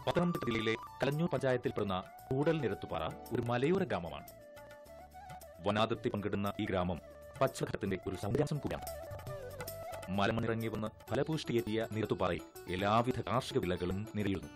പത്തനംതിട്ട ജില്ലയിലെ കലഞ്ഞൂർ പഞ്ചായത്തിൽപ്പെടുന്ന കൂടൽ നിരത്തുപാറ ഒരു മലയോര ഗ്രാമമാണ്. വനാതിർത്തി പങ്കിടുന്ന ഈ ഗ്രാമം പശ്ചിമഘട്ടത്തിന്റെ ഒരു സൗന്ദര്യം കൂടിയാണ്. മലമണിറങ്ങി വന്ന് ഫലപുഷ്ടിയെത്തിയ നിരത്തുപാറയിൽ എല്ലാവിധ കാർഷിക വിളകളും നിറയുന്നു.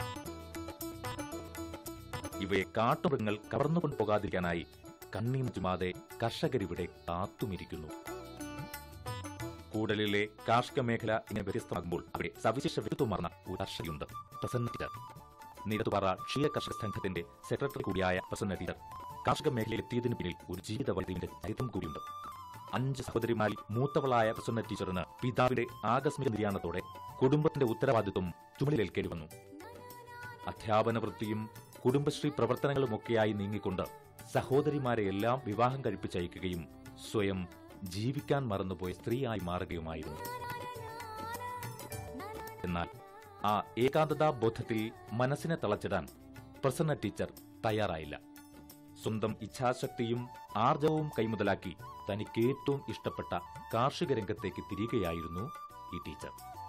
ഇവയെ കാട്ടുമൃഗങ്ങൾ കവർന്നുകൊണ്ടു പോകാതിരിക്കാനായി കണ്ണീം ചുമാതെ കർഷകരിവിടെ കാത്തുമിരിക്കുന്നു. കൂടലിലെ കാർഷിക മേഖല ഇങ്ങനെ വ്യത്യസ്തമാകുമ്പോൾ അവിടെ സവിശേഷ വ്യക്തിത്വമാർന്ന ഒരു കർഷകയുണ്ട്, പ്രസന്ന ടീച്ചർ. നിരത്തുപാറ ക്ഷീര കർഷക സംഘത്തിന്റെ സെക്രട്ടറി കൂടിയായ പ്രസന്ന ടീച്ചർ കാർഷിക മേഖലയിൽ എത്തിയതിനു പിന്നിൽ ഒരു ജീവിത വൈദ്യന്റെ ചരിത്രം കൂടിയുണ്ട്. 5 സഹോദരിമാരിൽ മൂത്തവളായ പ്രസന്ന ടീച്ചറിന് പിതാവിന്റെ ആകസ്മിക നിര്യാണത്തോടെ കുടുംബത്തിന്റെ ഉത്തരവാദിത്വം ചുമലിലേൽക്കേണ്ടി വന്നു. അധ്യാപന വൃത്തിയും കുടുംബശ്രീ പ്രവർത്തനങ്ങളുമൊക്കെയായി നീങ്ങിക്കൊണ്ട് സഹോദരിമാരെയെല്ലാം വിവാഹം കഴിപ്പിച്ചയക്കുകയും സ്വയം ജീവിക്കാൻ മറന്നുപോയ സ്ത്രീയായി മാറുകയുമായിരുന്നു. എന്നാൽ ആ ഏകാന്തതാ ബോധത്തിൽ മനസ്സിനെ തളച്ചിടാൻ പ്രസന്ന ടീച്ചർ തയ്യാറായില്ല. സ്വന്തം ഇച്ഛാശക്തിയും ആർജവവും കൈമുതലാക്കി തനിക്ക് ഏറ്റവും ഇഷ്ടപ്പെട്ട കാർഷിക രംഗത്തേക്ക് തിരികെയായിരുന്നു ഈ ടീച്ചർ.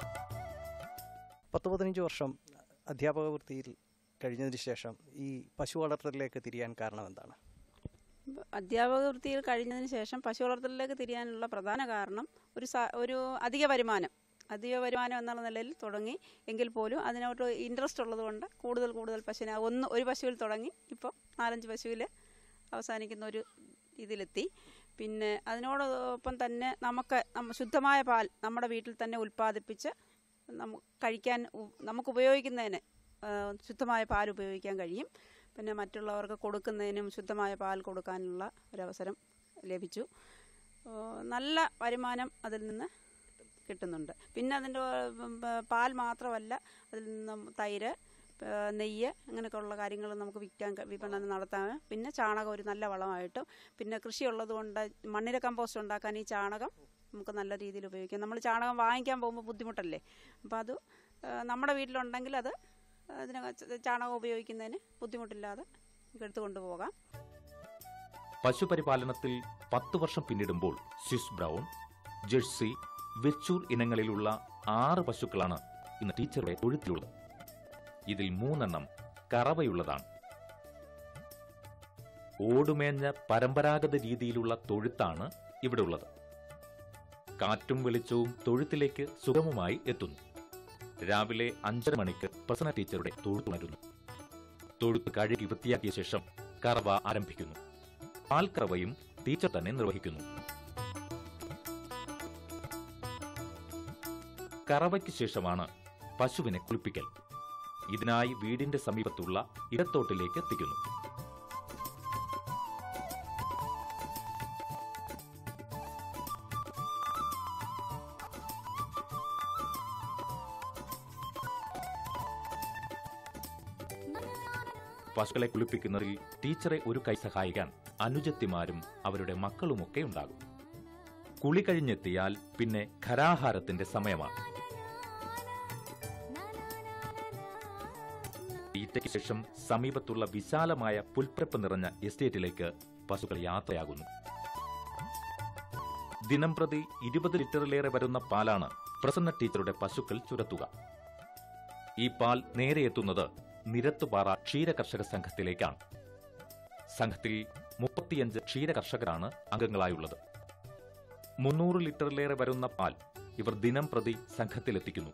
10-15 വർഷം അധ്യാപക വൃത്തിയിൽ കഴിഞ്ഞതിന് ശേഷം ഈ പശു വളർത്തലിലേക്ക് തിരിയാൻ കാരണം എന്താണ്? അധ്യാപക വൃത്തിയിൽ കഴിഞ്ഞതിന് ശേഷം പശു വളർത്തലിലേക്ക് തിരിയാനുള്ള പ്രധാന കാരണം ഒരു അധിക വരുമാനം എന്നുള്ള നിലയിൽ തുടങ്ങി. എങ്കിൽ പോലും അതിനോട്ട് ഇൻട്രസ്റ്റ് ഉള്ളതുകൊണ്ട് കൂടുതൽ പശുവിനെ ഒരു പശുവിൽ തുടങ്ങി ഇപ്പോൾ 4-5 പശുവിൽ അവസാനിക്കുന്ന ഒരു ഇതിലെത്തി. പിന്നെ അതിനോടൊപ്പം തന്നെ ശുദ്ധമായ പാൽ നമ്മുടെ വീട്ടിൽ തന്നെ ഉൽപ്പാദിപ്പിച്ച് കഴിക്കാൻ നമുക്ക് ഉപയോഗിക്കുന്നതിന് ശുദ്ധമായ പാൽ ഉപയോഗിക്കാൻ കഴിയും. പിന്നെ മറ്റുള്ളവർക്ക് കൊടുക്കുന്നതിനും ശുദ്ധമായ പാൽ കൊടുക്കാനുള്ള ഒരവസരം ലഭിച്ചു. നല്ല വരുമാനം അതിൽ നിന്ന് കിട്ടുന്നുണ്ട്. പിന്നെ അതിൻ്റെ പാൽ മാത്രമല്ല, അതിൽ നിന്നും തൈര്, നെയ്യ്, അങ്ങനെയൊക്കെയുള്ള കാര്യങ്ങൾ നമുക്ക് വിപണനം നടത്താൻ. പിന്നെ ചാണകം ഒരു നല്ല വളമായിട്ടും, പിന്നെ കൃഷിയുള്ളതുകൊണ്ട് മണ്ണിര കമ്പോസ്റ്റ് ഉണ്ടാക്കാൻ ഈ ചാണകം നമുക്ക് നല്ല രീതിയിൽ ഉപയോഗിക്കാം. നമ്മൾ ചാണകം വാങ്ങിക്കാൻ പോകുമ്പോൾ ബുദ്ധിമുട്ടല്ലേ, അപ്പോൾ അത് നമ്മുടെ വീട്ടിലുണ്ടെങ്കിൽ അത് ചാണകം ഉപയോഗിക്കുന്നതിന് ബുദ്ധിമുട്ടില്ലാതെ എടുത്തുകൊണ്ടു പോകാം. പശുപരിപാലനത്തിൽ 10 വർഷം പിന്നിടുമ്പോൾ സ്വിസ് ബ്രൗൺ, ജെഴ്സി, വെച്ചൂർ ഇനങ്ങളിലുള്ള 6 പശുക്കളാണ് ഇന്ന് ടീച്ചറുടെ തൊഴുത്തിലുള്ളത്. ഇതിൽ 3 കറവയുള്ളതാണ്. ഓടുമേഞ്ഞ പരമ്പരാഗത രീതിയിലുള്ള തൊഴുത്താണ് ഇവിടെ ഉള്ളത്. കാറ്റും വെളിച്ചവും തൊഴുത്തിലേക്ക് സുഗമമായി എത്തുന്നു. രാവിലെ 5:30 മണിക്ക് പ്രസന്ന ടീച്ചറുടെ തൊഴുത്തുണരുന്നു. തൊഴുത്ത് കഴുകി വൃത്തിയാക്കിയ ശേഷം കറവ ആരംഭിക്കുന്നു. പാൽക്കറവയും ടീച്ചർ തന്നെ നിർവഹിക്കുന്നു. കറവയ്ക്ക് ശേഷമാണ് പശുവിനെ കുളിപ്പിക്കൽ. ഇതിനായി വീടിന്റെ സമീപത്തുള്ള ഇടത്തോട്ടിലേക്ക് എത്തിക്കുന്നു. പശുക്കളെ കുളിപ്പിക്കുന്നതിൽ ടീച്ചറെ ഒരു കൈ സഹായിക്കാൻ അനുജത്തിമാരും അവരുടെ മക്കളുമൊക്കെ ഉണ്ടാകും. കുളി കഴിഞ്ഞെത്തിയാൽ പിന്നെ ഖരാഹാരത്തിന്റെ സമയമാണ്. തീറ്റയ്ക്ക് ശേഷം സമീപത്തുള്ള വിശാലമായ പുൽപ്പരപ്പ് നിറഞ്ഞ എസ്റ്റേറ്റിലേക്ക് പശുക്കൾ യാത്രയാകുന്നു. ദിനംപ്രതി 20 ലിറ്ററിലേറെ വരുന്ന പാലാണ് പ്രസന്ന ടീച്ചറുടെ പശുക്കൾ ചുരത്തുക. ഈ പാൽ നേരെ എത്തുന്നത് നിരത്തുപാറ ക്ഷീര കർഷക സംഘത്തിലേക്കാണ്. സംഘത്തിൽ 35 ക്ഷീര കർഷകരാണ് അംഗങ്ങളായുള്ളത്. 300 ലിറ്ററിലേറെ വരുന്ന പാൽ ഇവർ ദിനം പ്രതി സംഘത്തിലെത്തിക്കുന്നു.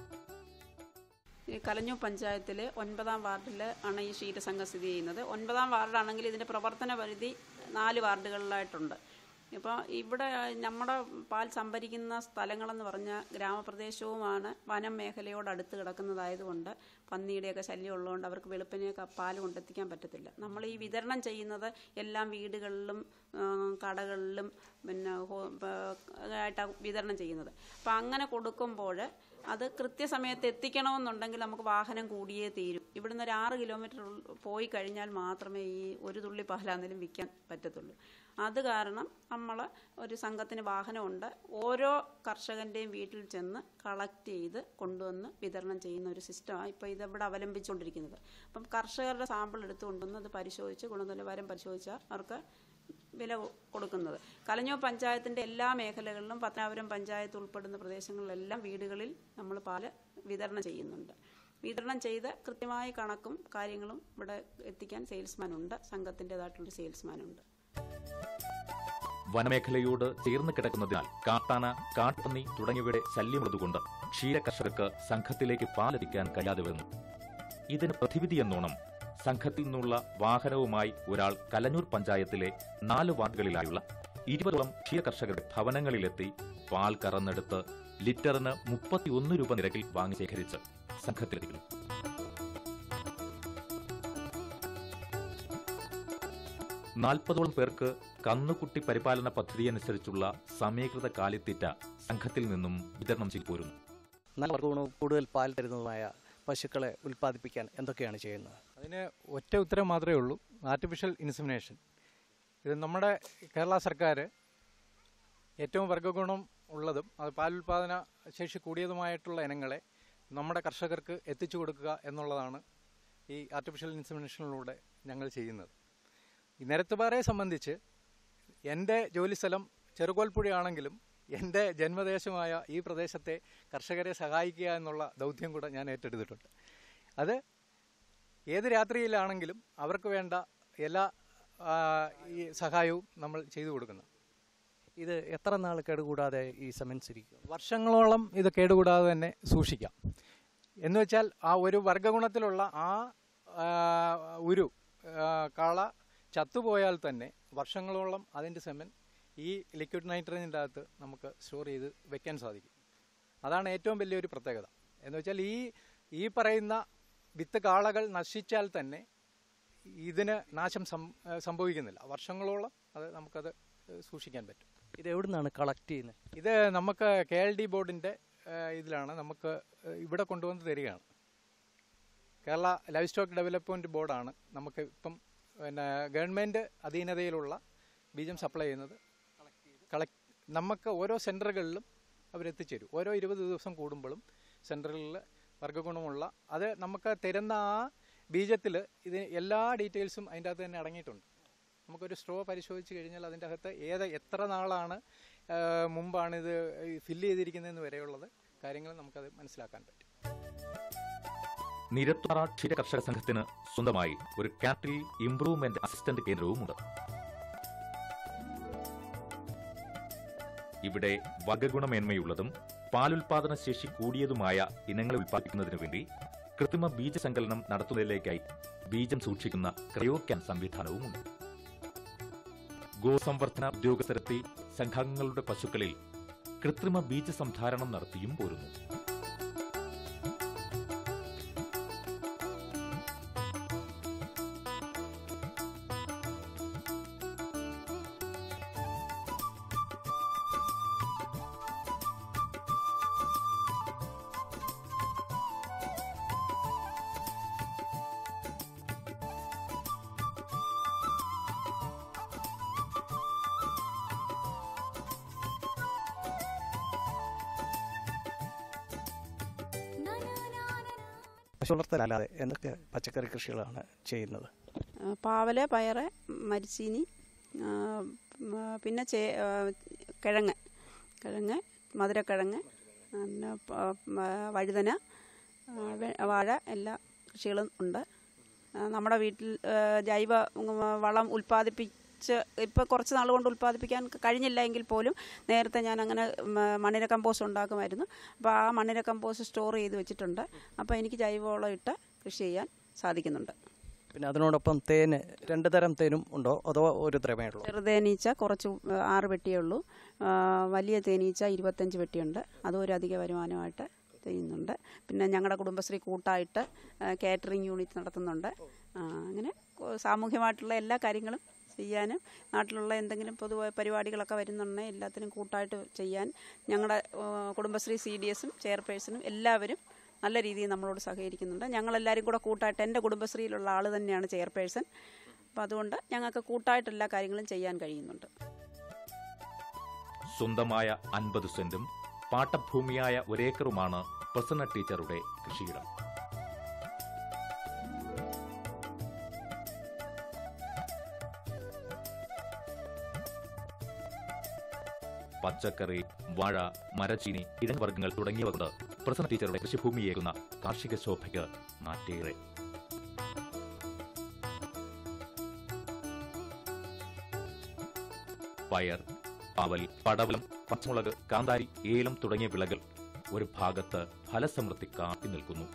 കലഞ്ഞൂർ പഞ്ചായത്തിലെ 9-ാം വാർഡിൽ ആണ് ഈ ക്ഷീരസംഘം സ്ഥിതി ചെയ്യുന്നത്. 9-ാം വാർഡാണെങ്കിൽ ഇതിൻ്റെ പ്രവർത്തന പരിധി 4 വാർഡുകളിലായിട്ടുണ്ട്. ഇപ്പോൾ ഇവിടെ നമ്മുടെ പാൽ സംഭരിക്കുന്ന സ്ഥലങ്ങളെന്ന് പറഞ്ഞാൽ ഗ്രാമപ്രദേശവുമാണ്, വനം മേഖലയോട് അടുത്ത് കിടക്കുന്നതായതുകൊണ്ട് പന്നിയുടെയൊക്കെ ശല്യം ഉള്ളതുകൊണ്ട് അവർക്ക് വെളുപ്പിനെയൊക്കെ പാൽ കൊണ്ടെത്തിക്കാൻ പറ്റത്തില്ല. നമ്മൾ ഈ വിതരണം ചെയ്യുന്നത് എല്ലാം വീടുകളിലും കടകളിലും പിന്നെ ആയിട്ടാണ് വിതരണം ചെയ്യുന്നത്. അപ്പം അങ്ങനെ കൊടുക്കുമ്പോൾ അത് കൃത്യസമയത്ത് എത്തിക്കണമെന്നുണ്ടെങ്കിൽ നമുക്ക് വാഹനം കൂടിയേ തീരും. ഇവിടുന്ന് ഒരു 6 കിലോമീറ്റർ പോയി കഴിഞ്ഞാൽ മാത്രമേ ഈ ഒരു തുള്ളി പാലാണെങ്കിലും വിൽക്കാൻ പറ്റത്തുള്ളൂ. അത് കാരണം നമ്മൾ ഒരു സംഘത്തിന് വാഹനമുണ്ട്. ഓരോ കർഷകൻ്റെയും വീട്ടിൽ ചെന്ന് കളക്ട് ചെയ്ത് കൊണ്ടുവന്ന് വിതരണം ചെയ്യുന്ന ഒരു സിസ്റ്റമാണ് ഇപ്പോൾ ഇതിവിടെ അവലംബിച്ചുകൊണ്ടിരിക്കുന്നത്. അപ്പം കർഷകരുടെ സാമ്പിൾ എടുത്തു കൊണ്ടുവന്ന് അത് പരിശോധിച്ച് ഗുണനിലവാരം പരിശോധിച്ചാൽ അവർക്ക് വില കൊടുക്കുന്നത്. കലഞ്ഞൂർ പഞ്ചായത്തിൻ്റെ എല്ലാ മേഖലകളിലും പത്തനാപുരം പഞ്ചായത്ത് ഉൾപ്പെടുന്ന പ്രദേശങ്ങളിലെല്ലാം വീടുകളിൽ നമ്മൾ പാല് വിതരണം ചെയ്യുന്നുണ്ട്. വിതരണം ചെയ്ത് കൃത്യമായ കണക്കും കാര്യങ്ങളും ഇവിടെ എത്തിക്കാൻ സെയിൽസ്മാനുണ്ട്, സംഘത്തിൻ്റെതായിട്ടുള്ളൊരു സെയിൽസ്മാനുണ്ട്. വനമേഖലയോട് ചേർന്ന് കിടക്കുന്നതിനാൽ കാട്ടാന, കാട്ടുപന്നി തുടങ്ങിയവയുടെ ശല്യമുള്ളതുകൊണ്ട് ക്ഷീര കർഷകർക്ക് സംഘത്തിലേക്ക് പാലെത്തിക്കാൻ കഴിയാതെ വരുന്നു. ഇതിന് പ്രതിവിധി എന്നോണം സംഘത്തിൽ നിന്നുള്ള വാഹനവുമായി ഒരാൾ കലഞ്ഞൂർ പഞ്ചായത്തിലെ 4 വാർഡുകളിലായുള്ള 20ഓളം ക്ഷീരകർഷകരുടെ ഭവനങ്ങളിലെത്തി പാൽ കറന്നെടുത്ത് ലിറ്ററിന് 31 രൂപ നിരക്കിൽ വാങ്ങി ശേഖരിച്ച് സംഘത്തിലെത്തിക്കുന്നു. നാൽപ്പതോളം പേർക്ക് കന്നുകുട്ടി പരിപാലന പദ്ധതിയനുസരിച്ചുള്ള സമീകൃത കാലിത്തീറ്റ സംഘത്തിൽ നിന്നും വിതരണം ചെയ്തു പോരുന്നു. നല്ല വർഗ്ഗഗുണവും കൂടുതൽ പാൽ തരുന്നതുമായ പശുക്കളെ ഉൽപ്പാദിപ്പിക്കാൻ എന്തൊക്കെയാണ് ചെയ്യുന്നത്? അതിന് ഒറ്റ ഉത്തരം മാത്രമേ ഉള്ളൂ, ആർട്ടിഫിഷ്യൽ ഇൻസെമിനേഷൻ. ഇത് നമ്മുടെ കേരള സർക്കാർ ഏറ്റവും വർഗ്ഗഗുണം ഉള്ളതും അത് പാലുൽപാദന ശേഷി കൂടിയതുമായിട്ടുള്ള ഇനങ്ങളെ നമ്മുടെ കർഷകർക്ക് എത്തിച്ചു കൊടുക്കുക എന്നുള്ളതാണ് ഈ ആർട്ടിഫിഷ്യൽ ഇൻസെമിനേഷനിലൂടെ ഞങ്ങൾ ചെയ്യുന്നത്. ഈ നിരത്തുപാറയെ സംബന്ധിച്ച് എൻ്റെ ജോലിസ്ഥലം ചെറുകോൽപ്പുഴയാണെങ്കിലും എൻ്റെ ജന്മദേശമായ ഈ പ്രദേശത്തെ കർഷകരെ സഹായിക്കുക എന്നുള്ള ദൗത്യം കൂടെ ഞാൻ ഏറ്റെടുത്തിട്ടുണ്ട്. അത് ഏത് രാത്രിയിലാണെങ്കിലും അവർക്ക് വേണ്ട എല്ലാ ഈ സഹായവും നമ്മൾ ചെയ്തു കൊടുക്കുന്നു. ഇത് എത്ര നാൾ കേടുകൂടാതെ ഈ സെമൻസ് ഇരിക്കും? വർഷങ്ങളോളം ഇത് കേടുകൂടാതെ തന്നെ സൂക്ഷിക്കാം. എന്ന് വെച്ചാൽ ആ ഒരു വർഗ്ഗഗുണത്തിലുള്ള ആ ഒരു കള ചത്തുപോയാൽ തന്നെ വർഷങ്ങളോളം അതിൻ്റെ സെമൻ ഈ ലിക്വിഡ് നൈട്രജൻ്റെ അകത്ത് നമുക്ക് സ്റ്റോർ ചെയ്ത് വെക്കാൻ സാധിക്കും. അതാണ് ഏറ്റവും വലിയൊരു പ്രത്യേകത. എന്ന് വെച്ചാൽ ഈ പറയുന്ന വിത്ത് കാളകൾ നശിച്ചാൽ തന്നെ ഇതിന് നാശം സംഭവിക്കുന്നില്ല. വർഷങ്ങളോളം നമുക്കത് സൂക്ഷിക്കാൻ പറ്റും. ഇത് എവിടെ നിന്നാണ് കളക്ട് ചെയ്യുന്നത്? ഇത് നമുക്ക് KLD ബോർഡിൻ്റെ ഇതിലാണ് നമുക്ക് ഇവിടെ കൊണ്ടുവന്ന് തരികയാണ്. കേരള ലൈവ് സ്റ്റോക്ക് ഡെവലപ്മെൻറ്റ് ബോർഡാണ് നമുക്ക് ഇപ്പം പിന്നെ ഗവൺമെൻറ് അധീനതയിലുള്ള ബീജം സപ്ലൈ ചെയ്യുന്നത്. നമുക്ക് ഓരോ സെൻറ്ററുകളിലും അവരെത്തിച്ചേരും. ഓരോ 20 ദിവസം കൂടുമ്പോഴും സെൻറ്ററുകളിൽ വർഗ്ഗഗുണമുള്ള അത് നമുക്ക് തരുന്ന ആ ബീജത്തിൽ ഇത് എല്ലാ ഡീറ്റെയിൽസും അതിൻ്റെ അകത്ത് തന്നെ അടങ്ങിയിട്ടുണ്ട്. നമുക്കൊരു സ്ട്രോ പരിശോധിച്ച് കഴിഞ്ഞാൽ അതിൻ്റെ അകത്ത് എത്ര നാളാണ് മുമ്പാണ് ഇത് ഫില്ല് ചെയ്തിരിക്കുന്നതെന്ന് വരെയുള്ളത് കാര്യങ്ങൾ നമുക്കത് മനസ്സിലാക്കാൻ പറ്റും. നിരത്തുപാറ ക്ഷീര കർഷക സംഘത്തിന് സ്വന്തമായി ഒരു കാറ്റിൽ ഇംപ്രൂവ്മെന്റ് അസിസ്റ്റന്റ് കേന്ദ്രവുമുണ്ട്. ഇവിടെ വർഗ്ഗഗുണമേന്മയുള്ളതും പാലുൽപാദന ശേഷി കൂടിയതുമായ ഇനങ്ങൾ ഉൽപ്പാദിപ്പിക്കുന്നതിനു വേണ്ടി കൃത്രിമ ബീജസങ്കലനം നടത്തുന്നതിലേക്കായി ബീജം സൂക്ഷിക്കുന്ന ക്രയോക്യാൻ സംവിധാനവുമുണ്ട്. ഗോസംവർദ്ധന ഉദ്യോഗസ്ഥരെത്തി സംഘങ്ങളുടെ പശുക്കളിൽ കൃത്രിമ ബീജസംധാരണം നടത്തിയും പോരുന്നു. പശു വളർത്തലല്ലാതെ എന്തൊക്കെ പച്ചക്കറി കൃഷികളാണ് ചെയ്യുന്നത്? പാവല്, പയറ്, മരിച്ചീനി, പിന്നെ കിഴങ്ങ്, മധുരക്കിഴങ്ങ്, പിന്നെ വഴുതന, വാഴ, എല്ലാ കൃഷികളും ഉണ്ട്. നമ്മുടെ വീട്ടിൽ ജൈവ വളം ഉൽപ്പാദിപ്പിച്ച് ഇപ്പോൾ കുറച്ച് നാൾ കൊണ്ട് ഉൽപ്പാദിപ്പിക്കാൻ കഴിഞ്ഞില്ല എങ്കിൽ പോലും നേരത്തെ ഞാൻ അങ്ങനെ മണ്ണിര കമ്പോസ്റ്റ് ഉണ്ടാക്കുമായിരുന്നു. അപ്പോൾ ആ മണ്ണിര കമ്പോസ്റ്റ് സ്റ്റോർ ചെയ്ത് വെച്ചിട്ടുണ്ട്. അപ്പോൾ എനിക്ക് ജൈവവളം ഇട്ട് കൃഷി ചെയ്യാൻ സാധിക്കുന്നുണ്ട്. പിന്നെ അതിനോടൊപ്പം തേന് 2 തരം തേനും ഉണ്ടോ അതോ ഒരു തരമേ ഉള്ളൂ? ചെറുതേനീച്ച കുറച്ച് 6 പെട്ടിയേ ഉള്ളൂ. വലിയ തേനീച്ച 25 പെട്ടിയുണ്ട്. അതും ഒരു അധിക വരുമാനമായിട്ട് ചെയ്യുന്നുണ്ട്. പിന്നെ ഞങ്ങളുടെ കുടുംബശ്രീ കൂട്ടായിട്ട് കാറ്ററിംഗ് യൂണിറ്റ് നടത്തുന്നുണ്ട്. അങ്ങനെ സാമൂഹ്യമായിട്ടുള്ള എല്ലാ കാര്യങ്ങളും ചെയ്യാനും നാട്ടിലുള്ള എന്തെങ്കിലും പൊതു പരിപാടികളൊക്കെ വരുന്നുണ്ടെങ്കിൽ എല്ലാത്തിനും കൂട്ടായിട്ട് ചെയ്യാൻ ഞങ്ങളുടെ കുടുംബശ്രീ CDSും ചെയർപേഴ്സണും എല്ലാവരും നല്ല രീതിയിൽ നമ്മളോട് സഹകരിക്കുന്നുണ്ട്. ഞങ്ങളെല്ലാവരും കൂടെ കൂട്ടായിട്ട്, എൻ്റെ കുടുംബശ്രീയിലുള്ള ആൾ തന്നെയാണ് ചെയർപേഴ്സൺ. അപ്പോൾ അതുകൊണ്ട് ഞങ്ങൾക്ക് കൂട്ടായിട്ട് എല്ലാ കാര്യങ്ങളും ചെയ്യാൻ കഴിയുന്നുണ്ട്. സ്വന്തമായ 50 സെന്റും പാട്ടഭൂമിയായ 1 ഏക്കറുമാണ് പ്രസന്ന ടീച്ചറുടെ കൃഷിയിടം. പച്ചക്കറി, വാഴ, മരച്ചീനി, കിഴങ്ങുവർഗ്ഗങ്ങൾ തുടങ്ങിയവ കൊണ്ട് പ്രസന്ന ടീച്ചറുടെ കൃഷിഭൂമിയേകുന്ന കാർഷിക ശോഭയ്ക്ക് നാറ്റേറെ. പയർ, പാവൽ, പടവലം, പച്ചമുളക്, കാന്താരി, ഏലം തുടങ്ങിയ വിളകൾ ഒരു ഭാഗത്ത് ഫലസമൃദ്ധി കാട്ടി നിൽക്കുന്നു.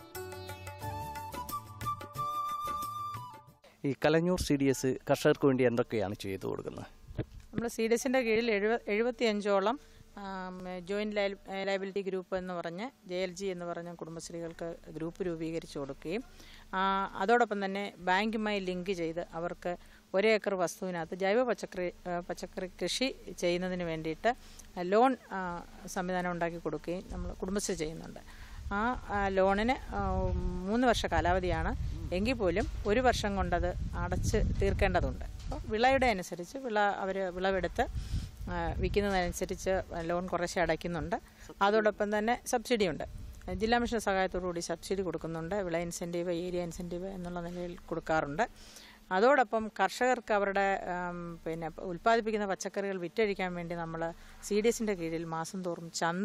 ഈ കലഞ്ഞൂർ CDS കർഷകർക്ക് വേണ്ടി എന്തൊക്കെയാണ് ചെയ്തു കൊടുക്കുന്നത്? നമ്മൾ CDSന്റെ കീഴിൽ 75ഓളം ജോയിന്റ് ലയബിലിറ്റി ഗ്രൂപ്പ് എന്ന് പറഞ്ഞ് JLG എന്ന് പറഞ്ഞ കുടുംബശ്രീകൾക്ക് ഗ്രൂപ്പ് രൂപീകരിച്ചു കൊടുക്കുകയും അതോടൊപ്പം തന്നെ ബാങ്കുമായി ലിങ്ക് ചെയ്ത് അവർക്ക് 1 ഏക്കർ വസ്തുവിനകത്ത് ജൈവ പച്ചക്കറി കൃഷി ചെയ്യുന്നതിന് വേണ്ടിയിട്ട് ലോൺ സംവിധാനം ഉണ്ടാക്കി കൊടുക്കുകയും നമ്മൾ കുടുംബശ്രീ ചെയ്യുന്നുണ്ട്. ആ ലോണിന് 3 വർഷ കാലാവധിയാണ്. എങ്കിൽ പോലും 1 വർഷം കൊണ്ടത് അടച്ച് തീർക്കേണ്ടതുണ്ട്. അപ്പോൾ വിളയുടെ അനുസരിച്ച് അവർ വിളവെടുത്ത് വിൽക്കുന്നതനുസരിച്ച് ലോൺ കുറേശ്ശെ അടയ്ക്കുന്നുണ്ട്. അതോടൊപ്പം തന്നെ സബ്സിഡിയുണ്ട്. ജില്ലാ മിഷൻ സഹായത്തോടുകൂടി സബ്സിഡി കൊടുക്കുന്നുണ്ട്. വിള ഇൻസെൻറ്റീവ്, ഏരിയ ഇൻസെൻറ്റീവ് എന്നുള്ള നിലയിൽ കൊടുക്കാറുണ്ട്. അതോടൊപ്പം കർഷകർക്ക് അവരുടെ ഉൽപ്പാദിപ്പിക്കുന്ന പച്ചക്കറികൾ വിറ്റഴിക്കാൻ വേണ്ടി നമ്മൾ CDSന്റെ കീഴിൽ മാസം തോറും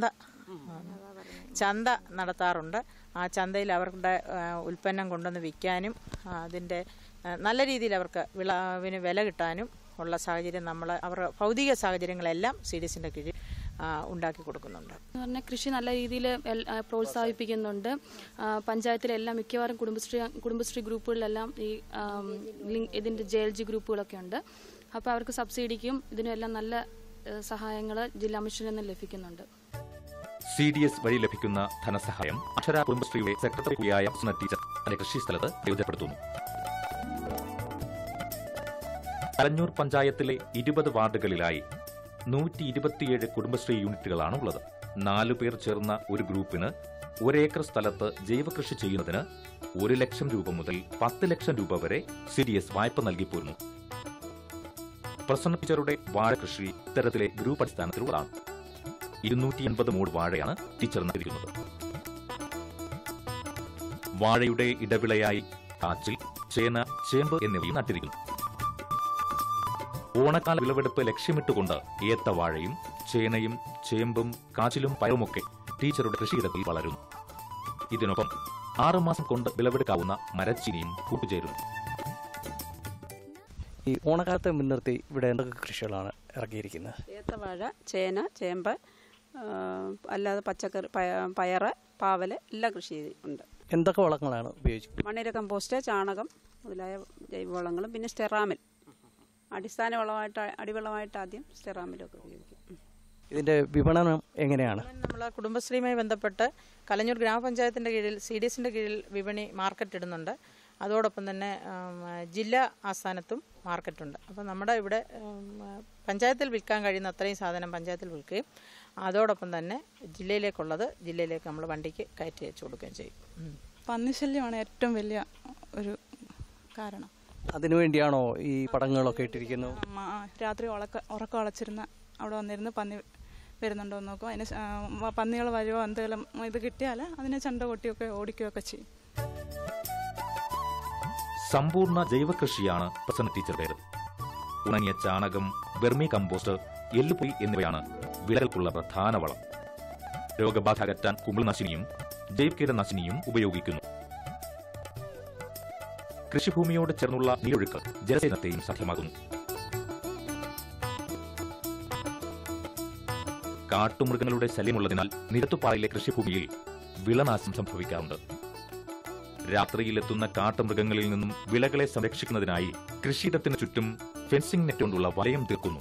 ചന്ത നടത്താറുണ്ട്. ആ ചന്തയിൽ അവരുടെ ഉൽപ്പന്നം കൊണ്ടുവന്ന് വിൽക്കാനും അതിൻ്റെ നല്ല രീതിയിൽ അവർക്ക് വിളവിന് വില കിട്ടാനും ഉള്ള സാഹചര്യം അവരുടെ ഭൗതിക സാഹചര്യങ്ങളെല്ലാം CDSന്റെ കീഴിൽ ഉണ്ടാക്കി കൊടുക്കുന്നുണ്ട്. എന്ന് പറഞ്ഞാൽ കൃഷി നല്ല രീതിയിൽ പ്രോത്സാഹിപ്പിക്കുന്നുണ്ട്. പഞ്ചായത്തിലെല്ലാം മിക്കവാറും കുടുംബശ്രീ ഗ്രൂപ്പുകളിലെല്ലാം ഈ ഇതിൻ്റെ JLG ഗ്രൂപ്പുകളൊക്കെ ഉണ്ട്. അപ്പോൾ അവർക്ക് സബ്സിഡിക്കും ഇതിനെല്ലാം നല്ല സഹായങ്ങൾ ജില്ലാ മിഷനിൽ നിന്ന് ലഭിക്കുന്നുണ്ട്. CDS വഴി ലഭിക്കുന്ന ധനസഹായം അക്ഷര കുടുംബശ്രീയുടെ സെക്രട്ടറി കൂടിയായ പ്രസന്ന ടീച്ചർ തന്റെ കൃഷിസ്ഥലത്ത് പ്രയോജനപ്പെടുത്തുന്നു. കലഞ്ഞൂർ പഞ്ചായത്തിലെ 20 വാർഡുകളിലായി 127 കുടുംബശ്രീ യൂണിറ്റുകളാണ് ഉള്ളത്. 4 പേർ ചേർന്ന ഒരു ഗ്രൂപ്പിന് 1 ഏക്കർ സ്ഥലത്ത് ജൈവകൃഷി ചെയ്യുന്നതിന് 1 ലക്ഷം രൂപ മുതൽ 10 ലക്ഷം രൂപ വരെ CDS വായ്പ നൽകി പോരുന്നു. പ്രസന്ന ടീച്ചറുടെ വാഴ കൃഷി ഇത്തരത്തിലെ ഗ്രൂപ്പ് അടിസ്ഥാനത്തിലുള്ളതാണ്. 280 മൂട് വാഴയാണ് ടീച്ചർ നട്ടിരിക്കുന്നത്. വാഴയുടെ ഇടവിളയായി കാച്ചിൽ, ചേന, ചേമ്പ് എന്നിവയും നട്ടിരിക്കുന്നു. ഓണക്കാല വിളവെടുപ്പ് ലക്ഷ്യമിട്ടുകൊണ്ട് ഏത്തവാഴയും ചേനയും ചേമ്പും കാച്ചിലും പയറുമൊക്കെ ടീച്ചറുടെ കൃഷിയിടത്തിൽ വളരുന്നു. ഇതിനൊപ്പം 6 മാസം കൊണ്ട് വിളവെടുക്കാവുന്ന മരച്ചീനിയും കൂട്ടുചേരുന്നു. ഈ ഓണക്കാലത്തെ മുൻനിർത്തി ഇവിടെ എന്തൊക്കെ കൃഷികളാണ് ഇറക്കിയിരിക്കുന്നത്? ഏത്തവാഴ, ചേന, ചേമ്പ്, അല്ലാതെ പച്ചക്കറി, പയറ്, പാവല് എല്ലാം കൃഷി ഉണ്ട്. എന്തൊക്കെ വളങ്ങളാണ് ഉപയോഗിച്ചത്? മണ്ണിര കമ്പോസ്റ്റ്, ചാണകം മുതലായ ജൈവവളങ്ങളും പിന്നെ സ്റ്റെറാമിൽ അടിസ്ഥാന വളമായിട്ട് അടിവളമായിട്ട് ആദ്യം സ്റ്റെറാമിലൊക്കെ ഉപയോഗിക്കും. ഇതിൻ്റെ വിപണനം എങ്ങനെയാണ്? നമ്മൾ കുടുംബശ്രീയുമായി ബന്ധപ്പെട്ട് കലഞ്ഞൂർ ഗ്രാമപഞ്ചായത്തിൻ്റെ കീഴിൽ CDSന്റെ കീഴിൽ വിപണി മാർക്കറ്റ് ഇടുന്നുണ്ട്. അതോടൊപ്പം തന്നെ ജില്ലാ ആസ്ഥാനത്തും മാർക്കറ്റുണ്ട്. അപ്പോൾ നമ്മുടെ ഇവിടെ പഞ്ചായത്തിൽ വിൽക്കാൻ കഴിയുന്ന അത്രയും സാധനം പഞ്ചായത്തിൽ വിൽക്കുകയും അതോടൊപ്പം തന്നെ ജില്ലയിലേക്ക് നമ്മൾ വണ്ടിക്ക് കയറ്റി അയച്ചു കൊടുക്കുകയും ചെയ്യും. പന്നിശല്യമാണ് ഏറ്റവും വലിയ ഒരു കാരണം. അതിനുവേണ്ടിയാണോ ഈ പടങ്ങളൊക്കെ ഇട്ടിരിക്കുന്നത്? രാത്രി ഉറക്കം അളച്ചിരുന്ന അവിടെ വന്നിരുന്ന് പന്നി വരുന്നുണ്ടോ എന്ന് നോക്കും. അതിന് പന്നികൾ വരുമോ എന്തെങ്കിലും ഇത് കിട്ടിയാൽ അതിനെ ചണ്ട കൊട്ടിയൊക്കെ ഓടിക്കുകയൊക്കെ ചെയ്യും. സമ്പൂർണ്ണ ജൈവകൃഷിയാണ് പ്രസന്ന ടീച്ചറുടേത്. ഉണങ്ങിയ ചാണകം, വെർമി കമ്പോസ്റ്റ്, എല്ലുപൊടി എന്നിവയാണ് വിളകൾക്കുള്ള പ്രധാന വളം. രോഗബാധ അകറ്റാൻ കുമിൾനാശിനിയും ജൈവകീടനാശിനിയും ഉപയോഗിക്കുന്നു. കൃഷിഭൂമിയോട് ചേർന്നുള്ള നീരൊഴുക്ക് ജലസേചനത്തെയും സാധ്യമാകുന്നു. കാട്ടുമൃഗങ്ങളുടെ ശല്യമുള്ളതിനാൽ നിരത്തുപാറയിലെ കൃഷിഭൂമിയിൽ വിളനാശം സംഭവിക്കാറുണ്ട്. രാത്രിയിലെത്തുന്ന കാട്ടുമൃഗങ്ങളിൽ നിന്നും വിളകളെ സംരക്ഷിക്കുന്നതിനായി കൃഷിയിടത്തിന് ചുറ്റും ഫെൻസിംഗ് നെറ്റ് കൊണ്ടുള്ള വലയം തീർക്കുന്നു.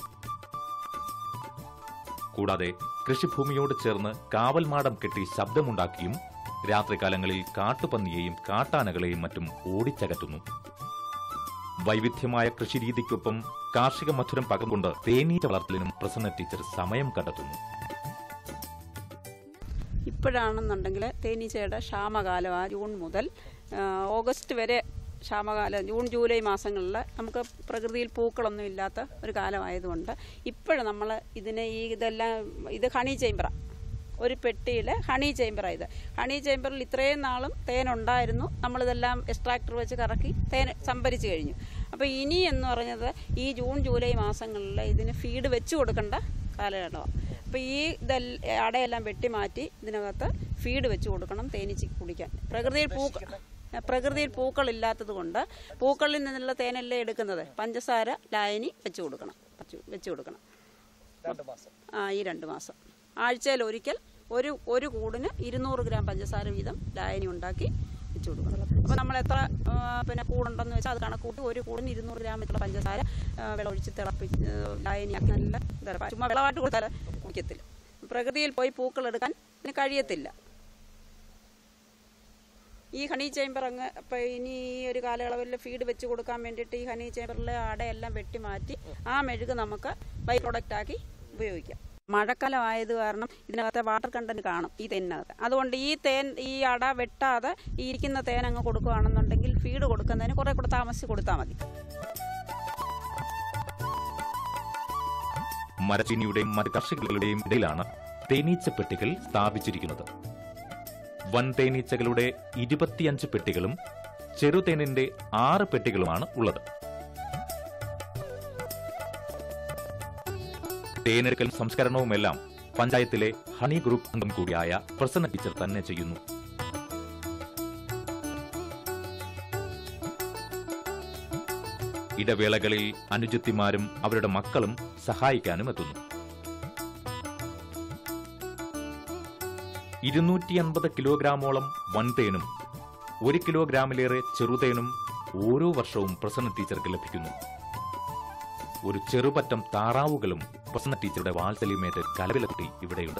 കൂടാതെ കൃഷിഭൂമിയോട് ചേർന്ന് കാവൽമാടം കെട്ടി ശബ്ദമുണ്ടാക്കിയും രാത്രികാലങ്ങളിൽ കാട്ടുപന്നിയെയും കാട്ടാനകളെയും മറ്റും ഓടിച്ചകറ്റുന്നു. വൈവിധ്യമായ കൃഷിരീതിക്കൊപ്പം കാർഷിക മധുരം പകർന്നുകൊണ്ട് തേനീച്ച വളർത്തലിനും പ്രസന്ന ടീച്ചർ സമയം കണ്ടെത്തുന്നു. ഇപ്പോഴാണെന്നുണ്ടെങ്കിൽ തേനീച്ചയുടെ ക്ഷാമകാലം ജൂൺ മുതൽ ഓഗസ്റ്റ് വരെ ക്ഷാമകാലം, ജൂൺ ജൂലൈ മാസങ്ങളിൽ നമുക്ക് പ്രകൃതിയിൽ പൂക്കളൊന്നും ഇല്ലാത്ത ഒരു കാലമായതുകൊണ്ട് ഇപ്പോഴും നമ്മൾ ഇത് ഹണി ചേമ്പറാണ്. ഒരു പെട്ടിയിൽ ഹണി ചേമ്പറാണ് ഇത്. ഹണി ചേമ്പറിൽ ഇത്രയും നാളും തേനുണ്ടായിരുന്നു. നമ്മളിതെല്ലാം എക്സ്ട്രാക്ടർ വെച്ച് കറക്കി തേൻ സംഭരിച്ച് കഴിഞ്ഞു. അപ്പോൾ ഇനി എന്ന് പറഞ്ഞത് ഈ ജൂൺ ജൂലൈ മാസങ്ങളിൽ ഇതിന് ഫീഡ് വെച്ച് കൊടുക്കേണ്ട കാലഘട്ടമാണ്. അപ്പോൾ ഈ അടയെല്ലാം വെട്ടി മാറ്റി ഇതിനകത്ത് ഫീഡ് വെച്ച് കൊടുക്കണം തേനീച്ചയ്ക്ക് കുടിക്കാൻ. പ്രകൃതിയിൽ പൂക്കളില്ലാത്തത് കൊണ്ട് പൂക്കളിൽ നിന്നുള്ള തേനല്ലേ എടുക്കുന്നത്. പഞ്ചസാര ലായനി വെച്ച് കൊടുക്കണം. ഈ 2 മാസം ആഴ്ചയിൽ ഒരിക്കൽ ഒരു കൂടിന് 200 ഗ്രാം പഞ്ചസാര വീതം ലായനി ഉണ്ടാക്കി വെച്ച് കൊടുക്കണം. അപ്പോൾ നമ്മൾ എത്ര കൂടുണ്ടെന്ന് വെച്ചാൽ അത് കണക്കൂട്ടി ഒരു കൂടിന് 200 ഗ്രാം വെച്ചുള്ള പഞ്ചസാര വെള്ളമൊഴിച്ച് തിളപ്പിച്ച് ലായനിയാക്കി നല്ല ചുമ്മാ വെള്ളമായിട്ട് കൊടുത്താൽ കുടിക്കത്തില്ല. പ്രകൃതിയിൽ പോയി പൂക്കൾ എടുക്കാൻ കഴിയത്തില്ല. ഈ ഹണി ചേമ്പർ ഇപ്പം ഇനി ഈ ഒരു കാലയളവിൽ ഫീഡ് വെച്ച് കൊടുക്കാൻ വേണ്ടിയിട്ട് ഈ ഹണി ചേമ്പറിലെ അടയെല്ലാം വെട്ടി മാറ്റി ആ മെഴുക് നമുക്ക് ബൈ പ്രൊഡക്റ്റാക്കി ഉപയോഗിക്കാം. മഴക്കാലം ആയത് കാരണം ഇതിനകത്തെ വാട്ടർ കണ്ടന്റ് കാണും ഈ തേനിനകത്ത്. അതുകൊണ്ട് ഈ അട വെട്ടാതെ ഈ ഇരിക്കുന്ന തേൻ അങ്ങ് കൊടുക്കുകയാണെന്നുണ്ടെങ്കിൽ ഫീഡ് കൊടുക്കുന്നതിന് കുറെ കൂടെ താമസിച്ച് കൊടുത്താൽ മതി. മരച്ചീനിയുടെയും മറ്റ് കർഷകരുടെയും ഇടയിലാണ് തേനീച്ച പെട്ടികൾ സ്ഥാപിച്ചിരിക്കുന്നത്. വൻ തേനീച്ചകളുടെ 25 പെട്ടികളും ചെറുതേനിന്റെ 6 പെട്ടികളുമാണ് ഉള്ളത്. തേനെടുക്കലും സംസ്കരണവുമെല്ലാം പഞ്ചായത്തിലെ ഹണി ഗ്രൂപ്പ് അംഗം കൂടിയായ പ്രസന്ന ടീച്ചർ തന്നെ ചെയ്യുന്നു. ഇടവേളകളിൽ അനുജത്തിമാരും അവരുടെ മക്കളും സഹായിക്കാനും എത്തുന്നു. 250 കിലോഗ്രാമോളം വൻതേനും 1 കിലോഗ്രാമിലേറെ ചെറുതേനും ഓരോ വർഷവും പ്രസന്ന ടീച്ചർക്ക് ലഭിക്കുന്നു. ഒരു ചെറുപറ്റം താറാവുകളും പ്രസന്ന ടീച്ചറുടെ വാത്സല്യമേറ്റ് കലവിലക്കുട്ടി ഇവിടെയുണ്ട്.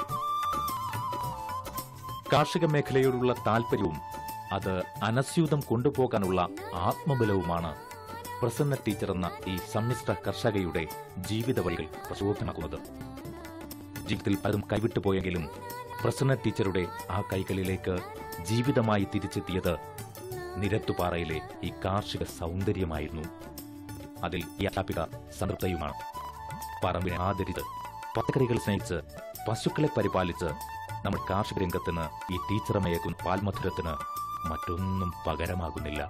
കാർഷിക മേഖലയോടുള്ള താൽപര്യവും അത് അനസ്യൂതം കൊണ്ടുപോകാനുള്ള ആത്മബലവുമാണ് പ്രസന്ന ടീച്ചർ എന്ന ഈ സമ്മിശ്ര കർഷകയുടെ ജീവിത വഴികൾ പ്രചോദനമാക്കുന്നത്. ജീവിതത്തിൽ പലതും കൈവിട്ടുപോയെങ്കിലും പ്രസന്ന ടീച്ചറുടെ ആ കൈകളിലേക്ക് ജീവിതമായി തിരിച്ചെത്തിയത് നിരത്തുപാറയിലെ ഈ കാർഷിക സൗന്ദര്യമായിരുന്നു. അതിൽ ഈ അധ്യാപിക സംതൃപ്തയുമാണ്. പറമ്പിനെ ആദരിച്ച്, പച്ചക്കറികൾ സ്നേഹിച്ച്, പശുക്കളെ പരിപാലിച്ച് നമ്മൾ കാർഷിക രംഗത്തിന് ഈ ടീച്ചറമ്മയേക്കുന്ന പാൽമധുരത്തിന് മറ്റൊന്നും പകരമാകുന്നില്ല.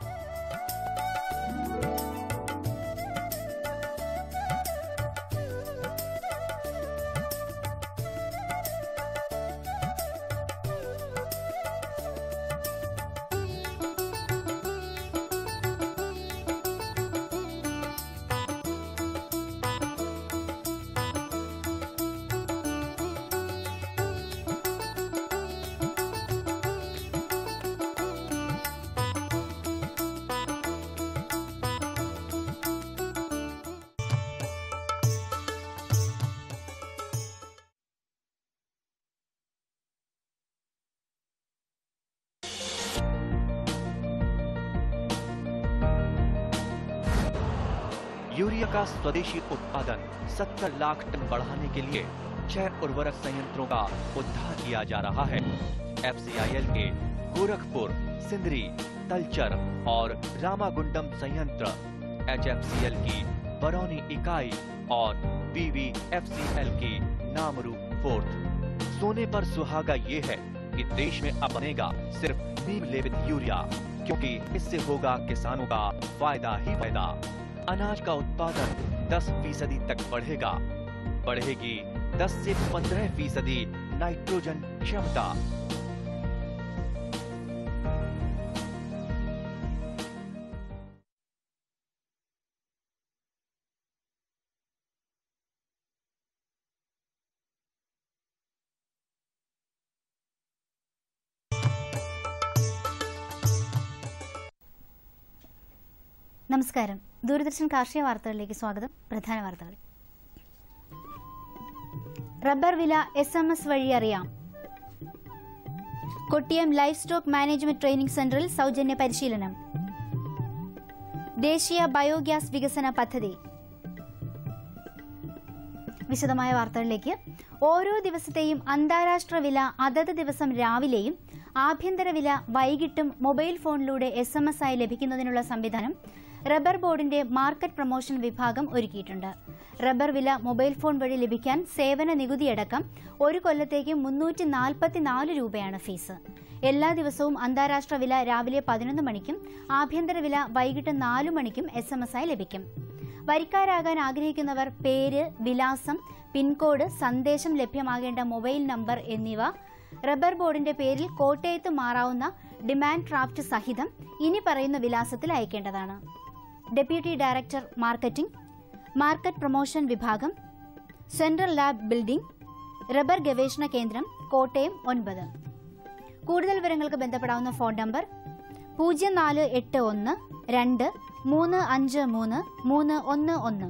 यूरिया का स्वदेशी उत्पादन 70 लाख टन बढ़ाने के लिए 6 उर्वरक संयंत्रों का उद्धार किया जा रहा है। FCIL के गोरखपुर, सिंदरी, तलचर और रामागुंडम संयंत्र, HFCL की बरौनी इकाई और BVFCL की नामरू फोर्थ। सोने पर सुहागा ये है कि देश में अब बनेगा सिर्फ नीम लेपित यूरिया, क्योंकि इससे होगा किसानों का फायदा ही फायदा। अनाज का उत्पादन 10% तक बढ़ेगी 10 से 15% नाइट्रोजन क्षमता। നമസ്കാരം. ദൂരദർശൻ കാർഷിക വാർത്തകളിലേക്ക് സ്വാഗതം. പ്രധാന വാർത്തകൾ. റബ്ബർ വില SMS വഴി അറിയാം. Kottiyam life stock management training സെന്ററിൽ സൗജന്യ പരിശീലനം. ദേശീയ ബയോഗ്യാസ് വികസന പദ്ധതി. വിശദമായ വാർത്തകളിലേക്ക്. ഓരോ ദിവസത്തെയും അന്താരാഷ്ട്ര വില അതത് ദിവസം രാവിലെയും ആഭ്യന്തര വില വൈകിട്ടും മൊബൈൽ ഫോണിലൂടെ SMS ആയി ലഭിക്കുന്നതിനുള്ള സംവിധാനം റബ്ബർ ബോർഡിന്റെ മാർക്കറ്റ് പ്രൊമോഷൻ വിഭാഗം ഒരുക്കിയിട്ടുണ്ട്. റബ്ബർ വില മൊബൈൽ ഫോൺ വഴി ലഭിക്കാൻ സേവന നികുതിയടക്കം ഒരു കൊല്ലത്തേക്ക് 344 രൂപയാണ് ഫീസ്. എല്ലാ ദിവസവും അന്താരാഷ്ട്ര വില രാവിലെ 11 മണിക്കും ആഭ്യന്തര വില വൈകിട്ട് 4 മണിക്കും SMS ആയി ലഭിക്കും. വരിക്കാരാകാൻ ആഗ്രഹിക്കുന്നവർ പേര്, വിലാസം, പിൻകോഡ്, സന്ദേശം ലഭ്യമാകേണ്ട മൊബൈൽ നമ്പർ എന്നിവ റബ്ബർ ബോർഡിന്റെ പേരിൽ കോട്ടയത്ത് മാറാവുന്ന ഡിമാൻഡ് ഡ്രാഫ്റ്റ് സഹിതം ഇനി പറയുന്ന വിലാസത്തിൽ അയക്കേണ്ടതാണ്. Deputy director marketing, market promotion വിഭാഗം, സെൻട്രൽ ലാബ് ബിൽഡിംഗ്, റബ്ബർ ഗവേഷണ കേന്ദ്രം, കോട്ടയം 9. കൂടുതൽ വിവരങ്ങൾക്ക് ബന്ധപ്പെടാവുന്ന ഫോൺ നമ്പർ 0481 2 353 311.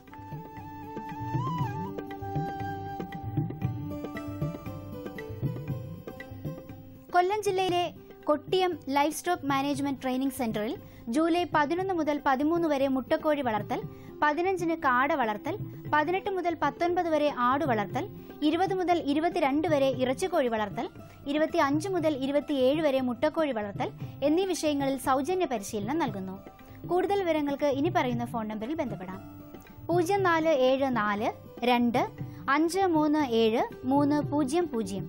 കൊല്ലം ജില്ലയിലെ Kottiyam life stock management training സെന്ററിൽ ജൂലൈ 11 മുതൽ 13 വരെ മുട്ടക്കോഴി വളർത്തൽ, 15-ന് കാട വളർത്തൽ, 18 മുതൽ 19 വരെ ആട് വളർത്തൽ, 20 മുതൽ 22 വരെ ഇറച്ചിക്കോഴി വളർത്തൽ, 25 മുതൽ 27 വരെ മുട്ടക്കോഴി വളർത്തൽ എന്നീ വിഷയങ്ങളിൽ സൗജന്യ പരിശീലനം നൽകുന്നു. കൂടുതൽ വിവരങ്ങൾക്ക് ഇനി പറയുന്ന ഫോൺ നമ്പറിൽ ബന്ധപ്പെടാം. 0474 2 537 300.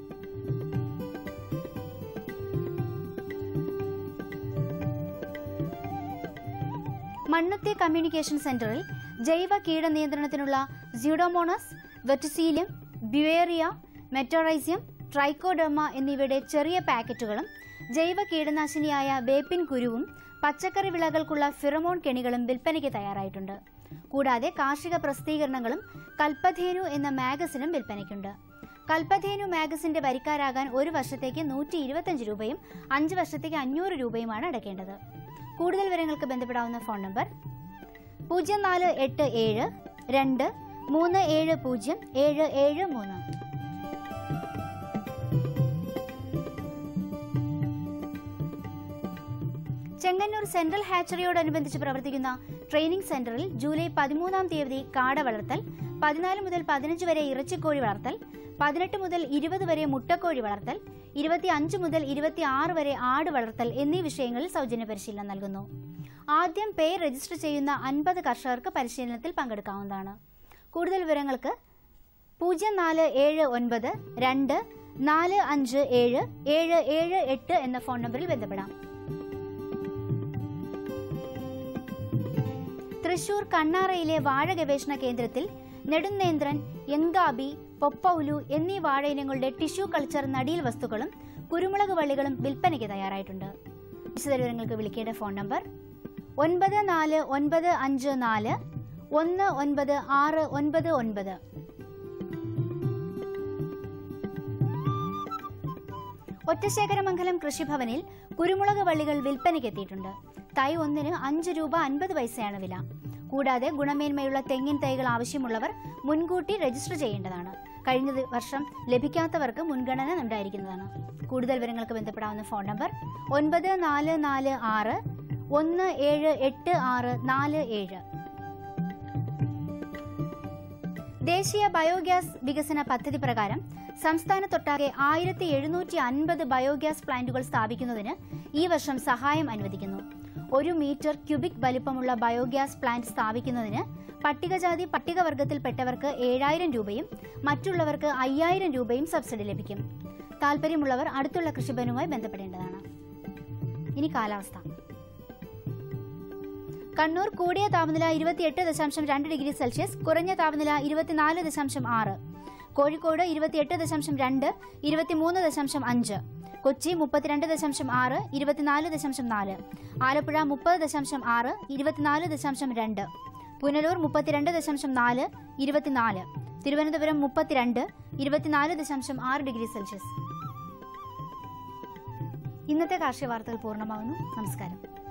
മണ്ണുത്തി കമ്മ്യൂണിക്കേഷൻ സെന്ററിൽ ജൈവ കീടനിയന്ത്രണത്തിനുള്ള pseudomonas, verticillium, beauveria, metarhizium, trichoderma എന്നിവയുടെ ചെറിയ പാക്കറ്റുകളും ജൈവ കീടനാശിനിയായ വേപ്പിൻ കുരുവും പച്ചക്കറി വിളകൾക്കുള്ള ഫിറമോൺ കെണികളും വിൽപ്പനയ്ക്ക് തയ്യാറായിട്ടുണ്ട്. കൂടാതെ കാർഷിക പ്രസിദ്ധീകരണങ്ങളും കൽപ്പധേനു എന്ന മാഗസിനും വിൽപ്പനയ്ക്കുണ്ട്. കൽപ്പധേനു മാഗസിന്റെ വരിക്കാരാകാൻ 1 വർഷത്തേക്ക് 125 രൂപയും 5 വർഷത്തേക്ക് 500 രൂപയുമാണ് അടയ്ക്കേണ്ടത്. കൂടുതൽ വിവരങ്ങൾക്ക് ബന്ധപ്പെടാവുന്ന ഫോൺ നമ്പർ 0487 2 370 773. ചെങ്ങന്നൂർ സെൻട്രൽ ഹാച്ചറിയോടനുബന്ധിച്ച് പ്രവർത്തിക്കുന്ന ട്രെയിനിംഗ് സെന്ററിൽ ജൂലൈ 13-ാം തീയതി കാട വളർത്തൽ, 14 മുതൽ 15 വരെ ഇറച്ചിക്കോഴി വളർത്തൽ, 18 മുതൽ 20 വരെ മുട്ടക്കോഴി വളർത്തൽ, 25 മുതൽ 26 വരെ ആട് വളർത്തൽ എന്നീ വിഷയങ്ങളിൽ സൗജന്യ പരിശീലനം നൽകുന്നു. ആദ്യം പേര് രജിസ്റ്റർ ചെയ്യുന്ന 50 കർഷകർക്ക് പരിശീലനത്തിൽ പങ്കെടുക്കാവുന്നതാണ്. കൂടുതൽ വിവരങ്ങൾക്ക് 0479 2 457 778 എന്ന ഫോൺ നമ്പറിൽ ബന്ധപ്പെടാം. തൃശൂർ കണ്ണാറയിലെ വാഴ ഗവേഷണ കേന്ദ്രത്തിൽ നെടുന്നേന്ത്രൻ, എങ്കാബി, പൊപ്പൌലു എന്നീ വാഴ ഇനങ്ങളുടെ ടിഷ്യൂ കൾച്ചർ നടീൽ വസ്തുക്കളും കുരുമുളക് വള്ളികളും വിൽപ്പനയ്ക്ക് തയ്യാറായിട്ടുണ്ട്. വിശദവിവരങ്ങൾക്ക് വിളിക്കേണ്ട ഫോൺ നമ്പർ 94 954 19699. ഒറ്റശേഖരമംഗലം കൃഷിഭവനിൽ കുരുമുളക് വള്ളികൾ വിൽപ്പനയ്ക്കെത്തിയിട്ടുണ്ട്. തൈ 1-ന് 5 രൂപ 50 പൈസയാണ് വില. കൂടാതെ ഗുണമേന്മയുള്ള തെങ്ങിൻ തൈകൾ ആവശ്യമുള്ളവർ മുൻകൂട്ടി രജിസ്റ്റർ ചെയ്യേണ്ടതാണ്. കഴിഞ്ഞ വർഷം ലഭിക്കാത്തവർക്ക് മുൻഗണന ഉണ്ടായിരിക്കുന്നതാണ്. കൂടുതൽ വിവരങ്ങൾക്ക് ബന്ധപ്പെടാവുന്ന ഫോൺ നമ്പർ 9446 178647. ദേശീയ ബയോഗ്യാസ് വികസന പദ്ധതി പ്രകാരം സംസ്ഥാനത്തൊട്ടാകെ 1750 ബയോഗ്യാസ് പ്ലാന്റുകൾ സ്ഥാപിക്കുന്നതിന് ഈ വർഷം സഹായം അനുവദിക്കുന്നു. 1 മീറ്റർ ക്യൂബിക് വലിപ്പമുള്ള ബയോഗ്യാസ് പ്ലാന്റ് സ്ഥാപിക്കുന്നതിന് പട്ടികജാതി പട്ടികവർഗത്തിൽപ്പെട്ടവർക്ക് 7000 രൂപയും മറ്റുള്ളവർക്ക് 5000 രൂപയും സബ്സിഡി ലഭിക്കും. താൽപ്പര്യമുള്ളവർ അടുത്തുള്ള കൃഷിഭവനുമായി ബന്ധപ്പെടേണ്ടതാണ്. ഇനി കാലാവസ്ഥ. കണ്ണൂർ കൂടിയ താപനില 28.2 ഡിഗ്രി സെൽഷ്യസ്, കുറഞ്ഞ താപനില 24.6. കോഴിക്കോട് 28.2, 23.5. കൊച്ചി 32.6, 24.4. ആലപ്പുഴ 30.6, 24.2. പുനലൂർ 32.4, 24. Thiruvananthapuram 32, 24.6 degree Celsius. ഇന്നത്തെ കാർഷിക വാർത്തകൾ പൂർണ്ണമാകുന്നു. നമസ്കാരം.